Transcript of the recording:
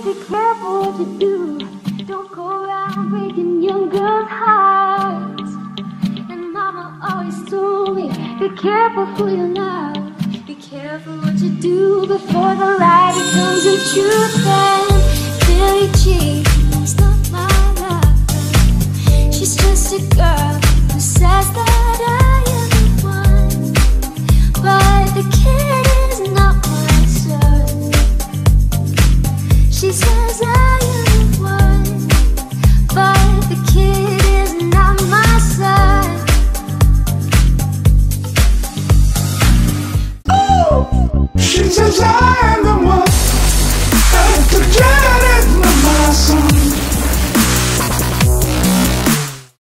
be careful what you do. Don't go around breaking young girls' hearts. And Mama always told me, be careful who you love. Be careful what you do before the lie becomes the truth. And Billie Jean is not my lover. She's just a girl who says that